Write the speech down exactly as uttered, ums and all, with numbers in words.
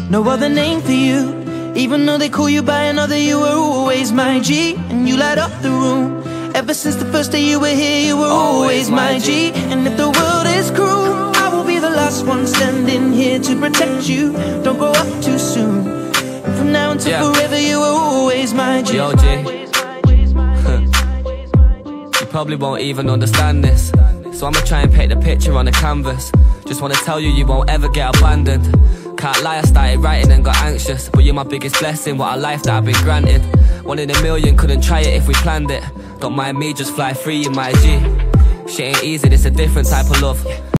no other name for you. Even though they call you by another, you were always my G, and you light up the room. Ever since the first day you were here, you were always my G. And if the world is cruel, I will be the last one standing here to protect you. Don't grow up too soon. From now until yeah. forever, you were always my G. Yo, G. You probably won't even understand this, so I'ma try and paint the picture on the canvas. Just wanna tell you, you won't ever get abandoned. Can't lie, I started writing and got anxious, but you're my biggest blessing, what a life that I've been granted. One in a million, couldn't try it if we planned it. Don't mind me, just fly free, you my G. Shit ain't easy, it's a different type of love.